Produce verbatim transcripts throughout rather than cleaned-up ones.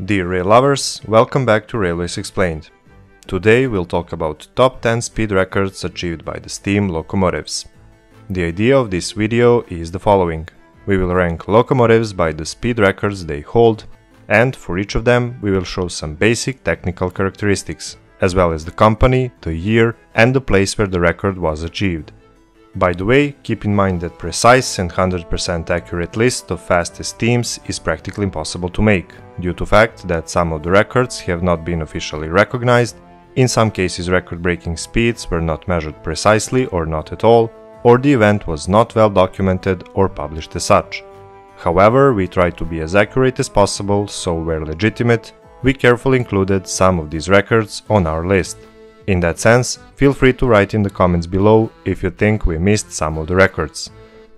Dear rail lovers, welcome back to Railways Explained. Today we'll talk about top ten speed records achieved by the steam locomotives. The idea of this video is the following. We will rank locomotives by the speed records they hold, and for each of them we will show some basic technical characteristics, as well as the company, the year, and the place where the record was achieved. By the way, keep in mind that precise and one hundred percent accurate list of fastest steams is practically impossible to make, due to the fact that some of the records have not been officially recognized, in some cases record-breaking speeds were not measured precisely or not at all, or the event was not well documented or published as such. However, we tried to be as accurate as possible, so where legitimate, we carefully included some of these records on our list. In that sense, feel free to write in the comments below if you think we missed some of the records.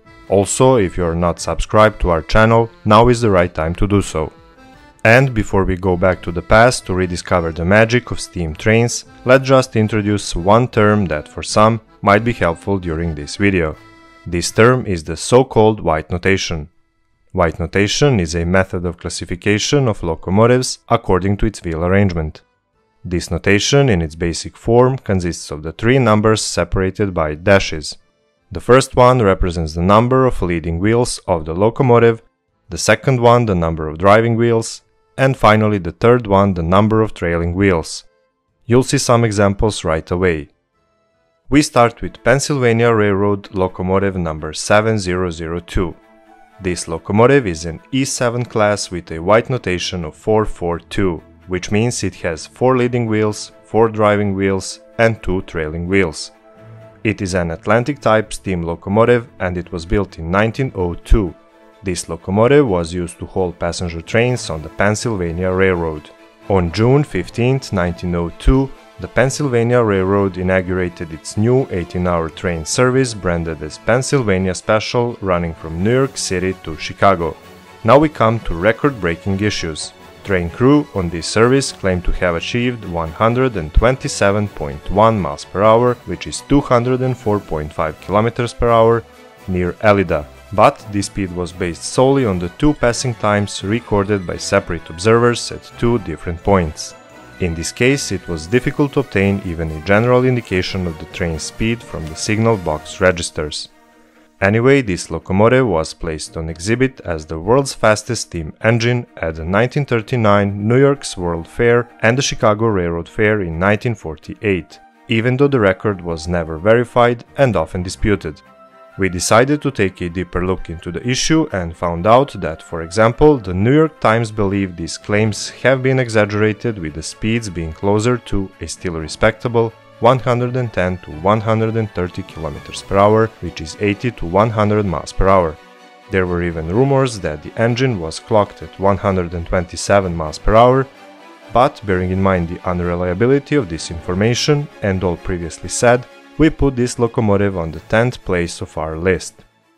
Also, if you are not subscribed to our channel, now is the right time to do so. And before we go back to the past to rediscover the magic of steam trains, let's just introduce one term that for some might be helpful during this video. This term is the so-called white notation. White notation is a method of classification of locomotives according to its wheel arrangement. This notation in its basic form consists of the three numbers separated by dashes. The first one represents the number of leading wheels of the locomotive, the second one the number of driving wheels, and finally the third one the number of trailing wheels. You'll see some examples right away. We start with Pennsylvania Railroad locomotive number seven zero zero two. This locomotive is an E seven class with a white notation of four four two. Which means it has four leading wheels, four driving wheels, and two trailing wheels. It is an Atlantic-type steam locomotive and it was built in nineteen oh two. This locomotive was used to haul passenger trains on the Pennsylvania Railroad. On June fifteenth nineteen oh two, the Pennsylvania Railroad inaugurated its new eighteen hour train service branded as Pennsylvania Special, running from New York City to Chicago. Now we come to record-breaking issues. Train crew on this service claimed to have achieved one hundred twenty-seven point one miles per hour, which is two hundred four point five kilometers per hour, near Elida, but this speed was based solely on the two passing times recorded by separate observers at two different points. In this case, it was difficult to obtain even a general indication of the train speed from the signal box registers. Anyway, this locomotive was placed on exhibit as the world's fastest steam engine at the nineteen thirty-nine New York's World Fair and the Chicago Railroad Fair in nineteen forty-eight, even though the record was never verified and often disputed. We decided to take a deeper look into the issue and found out that, for example, the New York Times believed these claims have been exaggerated, with the speeds being closer to a still respectable one hundred ten to one hundred thirty kilometers per hour, which is eighty to one hundred miles per hour. There were even rumors that the engine was clocked at one hundred twenty-seven miles per hour, but bearing in mind the unreliability of this information and all previously said, we put this locomotive on the tenth place of our list.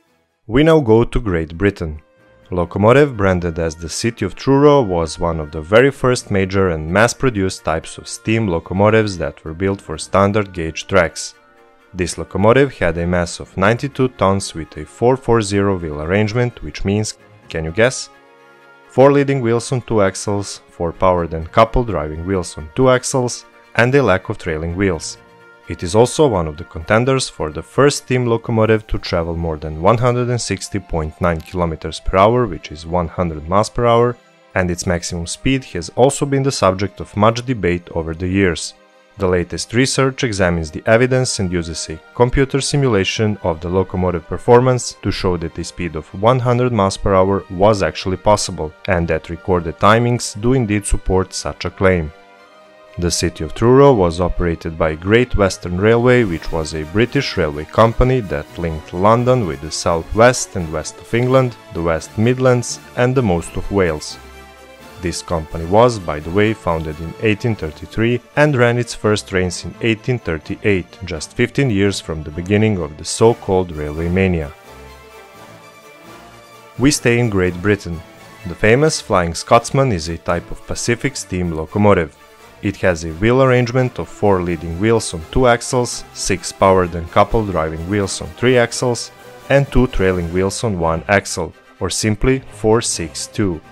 We now go to Great Britain. Locomotive, branded as the City of Truro, was one of the very first major and mass-produced types of steam locomotives that were built for standard gauge tracks. This locomotive had a mass of ninety-two tons with a four forty wheel arrangement, which means, can you guess? Four leading wheels on two axles, four powered and coupled driving wheels on two axles, and a lack of trailing wheels. It is also one of the contenders for the first steam locomotive to travel more than one hundred sixty point nine kilometers per hour, which is one hundred miles per hour, and its maximum speed has also been the subject of much debate over the years. The latest research examines the evidence and uses a computer simulation of the locomotive performance to show that a speed of one hundred miles per hour was actually possible, and that recorded timings do indeed support such a claim. The City of Truro was operated by Great Western Railway, which was a British railway company that linked London with the south west and west of England, the West Midlands, and the most of Wales. This company was, by the way, founded in eighteen thirty-three and ran its first trains in eighteen thirty-eight, just fifteen years from the beginning of the so-called railway mania. We stay in Great Britain. The famous Flying Scotsman is a type of Pacific steam locomotive. It has a wheel arrangement of four leading wheels on two axles, six powered and coupled driving wheels on three axles, and two trailing wheels on one axle, or simply four six two.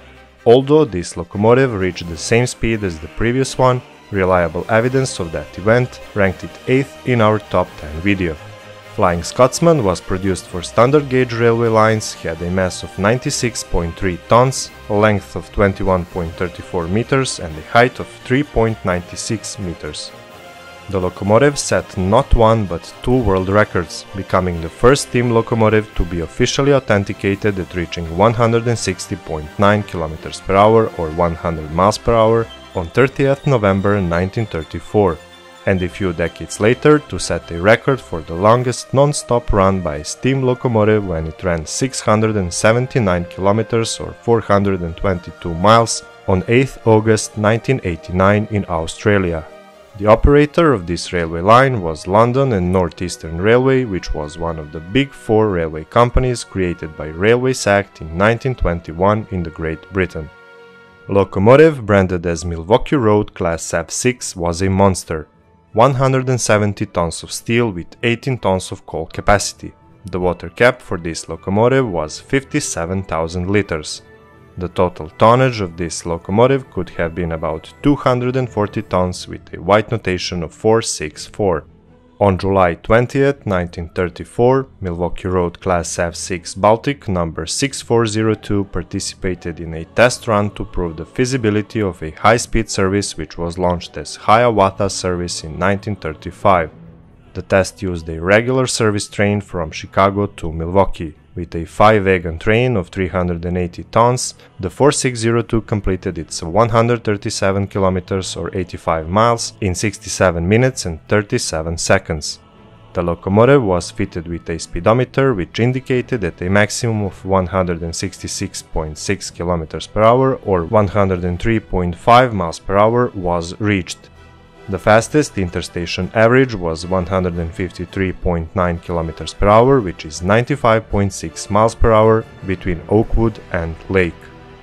Although this locomotive reached the same speed as the previous one, reliable evidence of that event ranked it eighth in our top ten video. Flying Scotsman was produced for standard gauge railway lines, had a mass of ninety-six point three tons, a length of twenty-one point three four meters and a height of three point nine six meters. The locomotive set not one but two world records, becoming the first steam locomotive to be officially authenticated at reaching one hundred sixty point nine kilometers per hour or one hundred miles per hour on thirtieth November nineteen thirty-four, and a few decades later to set a record for the longest non-stop run by a steam locomotive when it ran six hundred seventy-nine kilometers or four hundred twenty-two miles on eighth August nineteen eighty-nine in Australia. The operator of this railway line was London and North Eastern Railway, which was one of the big four railway companies created by Railways Act in nineteen twenty-one in the Great Britain. Locomotive, branded as Milwaukee Road Class F six, was a monster. one hundred seventy tons of steel with eighteen tons of coal capacity. The water cap for this locomotive was fifty-seven thousand liters. The total tonnage of this locomotive could have been about two hundred forty tons with a weight notation of four sixty-four. On July twentieth nineteen thirty-four, Milwaukee Road Class F six Baltic number six four zero two participated in a test run to prove the feasibility of a high-speed service which was launched as Hiawatha service in nineteen thirty-five. The test used a regular service train from Chicago to Milwaukee. With a five-wagon train of three hundred eighty tons, the four six zero two completed its one hundred thirty-seven kilometers or eighty-five miles in sixty-seven minutes and thirty-seven seconds. The locomotive was fitted with a speedometer which indicated that a maximum of one hundred sixty-six point six kilometers per hour or one hundred three point five miles per hour was reached. The fastest interstation average was one hundred fifty-three point nine kilometers per hour, which is ninety-five point six miles per hour between Oakwood and Lake.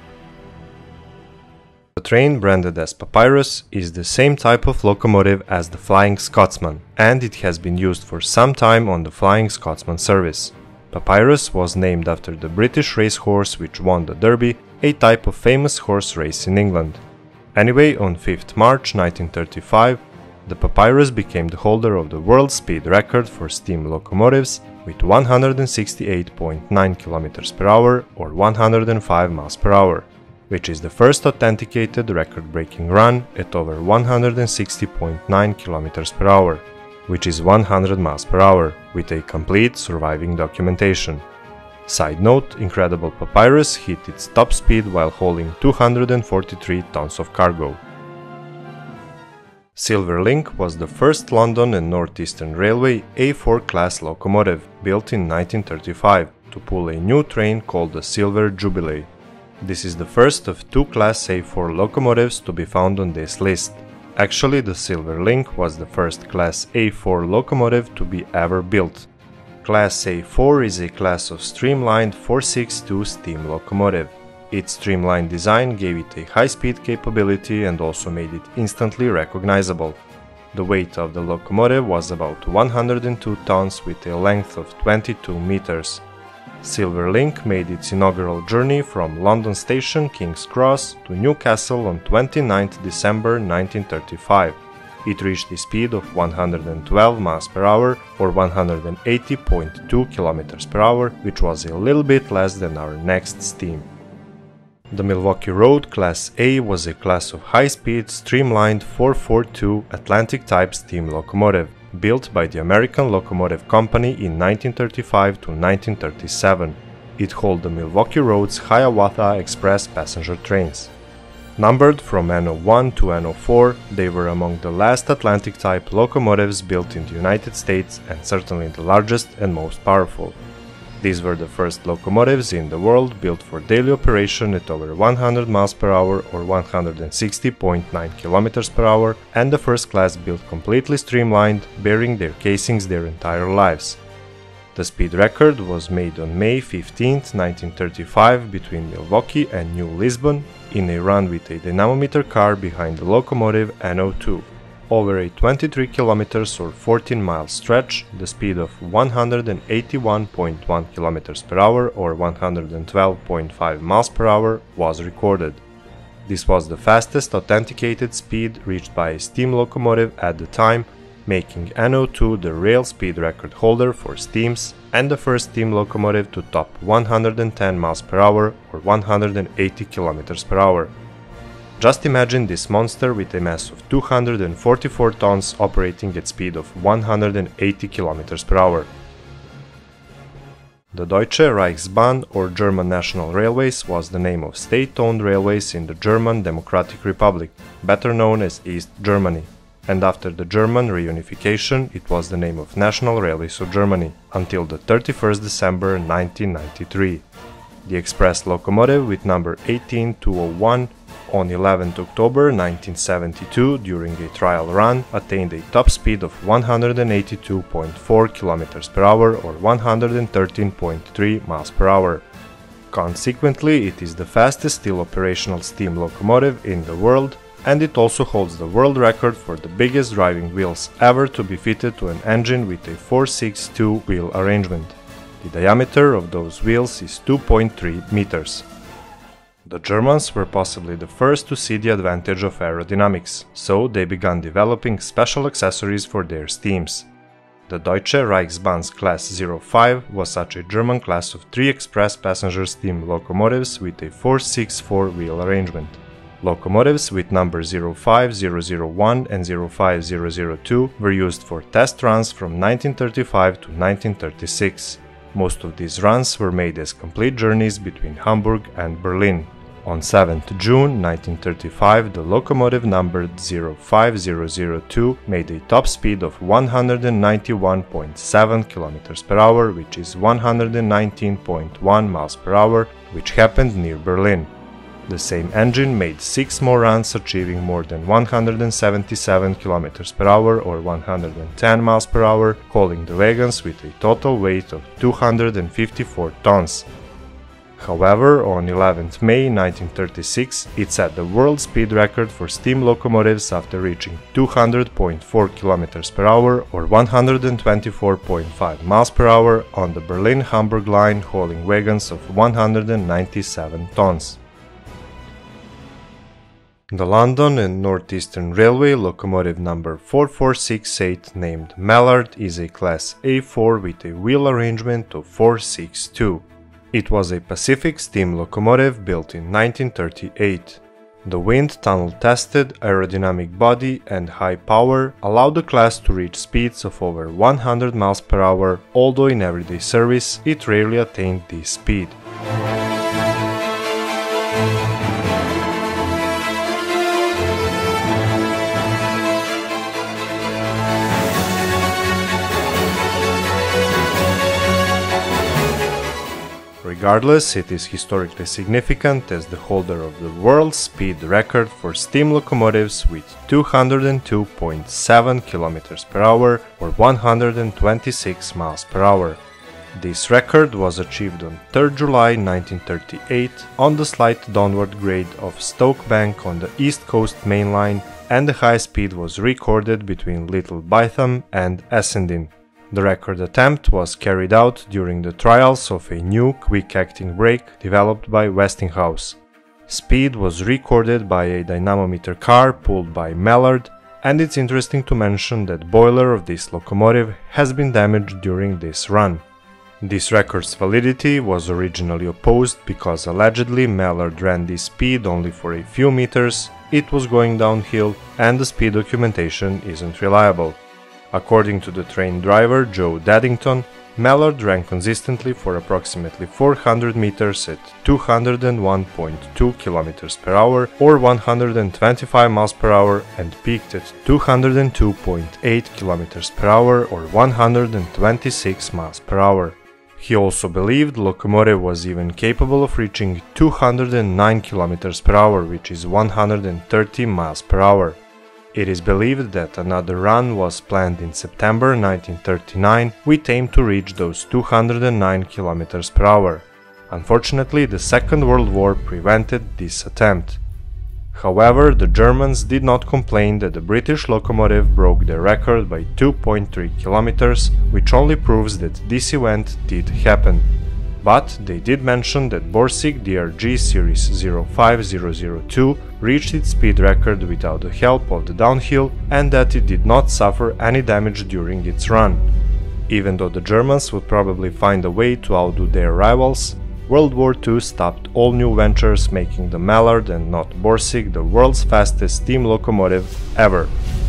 The train, branded as Papyrus, is the same type of locomotive as the Flying Scotsman, and it has been used for some time on the Flying Scotsman service. Papyrus was named after the British racehorse which won the Derby, a type of famous horse race in England. Anyway, on fifth March nineteen thirty-five, the Papyrus became the holder of the world speed record for steam locomotives with one hundred sixty-eight point nine kilometers per hour or one hundred five miles per hour, which is the first authenticated record-breaking run at over one hundred sixty point nine kilometers per hour, which is one hundred miles per hour, with a complete surviving documentation. Side note, incredible Papyrus hit its top speed while hauling two hundred forty-three tons of cargo. Silverlink was the first London and North Eastern Railway A four class locomotive, built in nineteen thirty-five, to pull a new train called the Silver Jubilee. This is the first of two Class A four locomotives to be found on this list. Actually, the Silverlink was the first Class A four locomotive to be ever built. Class A four is a class of streamlined four sixty-two steam locomotive. Its streamlined design gave it a high-speed capability and also made it instantly recognizable. The weight of the locomotive was about one hundred two tons with a length of twenty-two meters. Silverlink made its inaugural journey from London Station, King's Cross, to Newcastle on twenty-ninth December nineteen thirty-five. It reached a speed of one hundred twelve miles per hour or one hundred eighty point two kilometers per hour, which was a little bit less than our next steam. The Milwaukee Road Class A was a class of high-speed, streamlined four forty-two Atlantic-type steam locomotive, built by the American Locomotive Company in nineteen thirty-five to nineteen thirty-seven. It hauled the Milwaukee Road's Hiawatha Express passenger trains. Numbered from N oh one to N oh four, they were among the last Atlantic-type locomotives built in the United States and certainly the largest and most powerful. These were the first locomotives in the world built for daily operation at over one hundred miles per hour or one hundred sixty point nine kilometers per hour, and the first class built completely streamlined, bearing their casings their entire lives. The speed record was made on May fifteenth nineteen thirty-five between Milwaukee and New Lisbon in a run with a dynamometer car behind the locomotive N oh two. Over a twenty-three kilometers or fourteen mile stretch, the speed of one hundred eighty-one point one kilometers per hour or one hundred twelve point five miles per hour was recorded. This was the fastest authenticated speed reached by a steam locomotive at the time, making N O two the rail speed record holder for steams and the first steam locomotive to top one hundred ten miles per hour or one hundred eighty kilometers per hour. Just imagine this monster with a mass of two hundred forty-four tons operating at speed of one hundred eighty kilometers per hour. The Deutsche Reichsbahn, or German National Railways, was the name of state-owned railways in the German Democratic Republic, better known as East Germany. And after the German reunification, it was the name of National Railways of Germany, until the thirty-first of December nineteen ninety-three. The express locomotive with number eighteen two oh one on eleventh of October nineteen seventy-two, during a trial run, attained a top speed of one hundred eighty-two point four kilometers per hour or one hundred thirteen point three miles per hour. Consequently, it is the fastest still operational steam locomotive in the world, and it also holds the world record for the biggest driving wheels ever to be fitted to an engine with a four six two wheel arrangement. The diameter of those wheels is two point three meters. The Germans were possibly the first to see the advantage of aerodynamics, so they began developing special accessories for their steams. The Deutsche Reichsbahn's Class zero five was such a German class of three express passenger steam locomotives with a four six four wheel arrangement. Locomotives with number zero five zero zero one and zero five zero zero two were used for test runs from nineteen thirty-five to nineteen thirty-six. Most of these runs were made as complete journeys between Hamburg and Berlin. On seventh of June nineteen thirty-five, the locomotive numbered zero five zero zero two made a top speed of one hundred ninety-one point seven kilometers per hour, which is one hundred nineteen point one miles per hour, which happened near Berlin. The same engine made six more runs, achieving more than one hundred seventy-seven kilometers per hour or one hundred ten miles per hour, hauling the wagons with a total weight of two hundred fifty-four tons. However, on eleventh of May nineteen thirty-six, it set the world speed record for steam locomotives after reaching two hundred point four kilometers per hour or one hundred twenty-four point five miles per hour on the Berlin-Hamburg line, hauling wagons of one hundred ninety-seven tons. The London and Northeastern Railway locomotive number four four six eight, named Mallard, is a Class A four with a wheel arrangement of four six two. It was a Pacific steam locomotive built in nineteen thirty-eight. The wind tunnel-tested aerodynamic body and high power allowed the class to reach speeds of over one hundred miles per hour, although in everyday service it rarely attained this speed. Regardless, it is historically significant as the holder of the world speed record for steam locomotives with two hundred two point seven kilometers per hour or one hundred twenty-six miles per hour. This record was achieved on third of July nineteen thirty-eight on the slight downward grade of Stoke Bank on the East Coast Main Line, and the high speed was recorded between Little Bytham and Essendon. The record attempt was carried out during the trials of a new quick-acting brake developed by Westinghouse. Speed was recorded by a dynamometer car pulled by Mallard, and it's interesting to mention that boiler of this locomotive has been damaged during this run. This record's validity was originally opposed because allegedly Mallard ran this speed only for a few meters, it was going downhill, and the speed documentation isn't reliable. According to the train driver Joe Daddington, Mallard ran consistently for approximately four hundred meters at two hundred one point two kilometers per hour or one hundred twenty-five miles per hour and peaked at two hundred two point eight kilometers per hour or one hundred twenty-six miles per hour. He also believed the locomotive was even capable of reaching two hundred nine kilometers per hour, which is one hundred thirty miles per hour. It is believed that another run was planned in September nineteen thirty-nine with aim to reach those two hundred nine kilometers per hour. Unfortunately, the Second World War prevented this attempt. However, the Germans did not complain that the British locomotive broke their record by two point three kilometers, which only proves that this event did happen. But they did mention that Borsig D R G Series zero five zero zero two reached its speed record without the help of the downhill and that it did not suffer any damage during its run. Even though the Germans would probably find a way to outdo their rivals, World War Two stopped all new ventures, making the Mallard and not Borsig the world's fastest steam locomotive ever.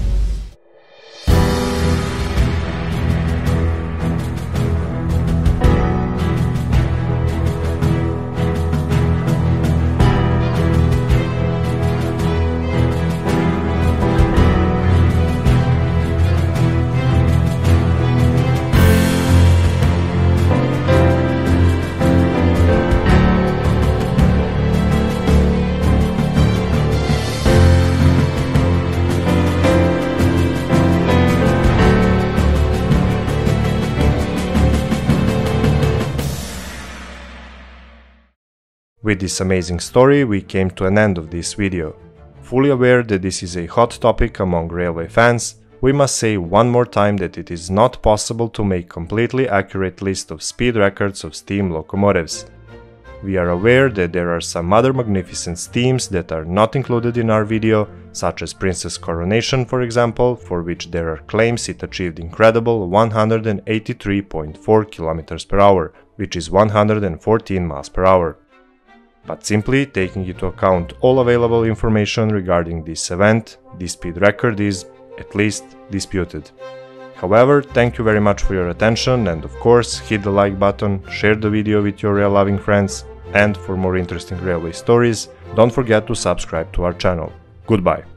With this amazing story, we came to an end of this video. Fully aware that this is a hot topic among railway fans, we must say one more time that it is not possible to make completely accurate list of speed records of steam locomotives. We are aware that there are some other magnificent steams that are not included in our video, such as Princess Coronation for example, for which there are claims it achieved incredible one hundred eighty-three point four kilometers per hour, which is one hundred fourteen miles per hour. But simply taking into account all available information regarding this event, this speed record is, at least, disputed. However, thank you very much for your attention and of course hit the like button, share the video with your rail loving friends, and for more interesting railway stories, don't forget to subscribe to our channel. Goodbye.